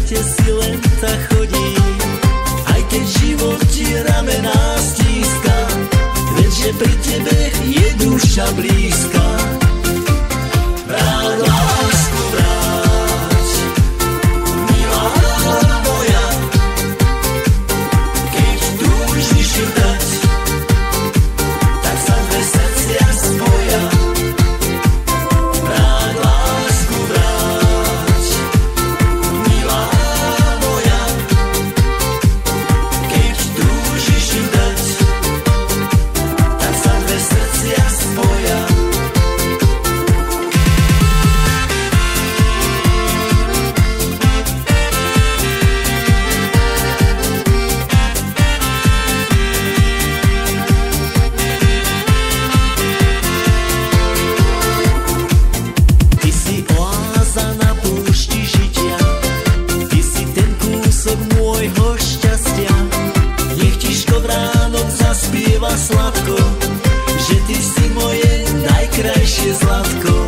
svete si len tak chodí. Aj keď život ti ramená stíska, veď že pri tebe je duša blízka. Vráť, lásku, vráť, milá moja, keď túžiš ju dať, tak sa dve srdcia spoja. Vráť, lásku, vráť, milá moja, keď túžiš ju dať, tak sa dve srdcia spoja. Ty si oáza na púšti žitia, ty si ten kúsok môjho šťastia. Nech ti škovránok zaspieva sladko, že ty si moje najkrajšie zlatko.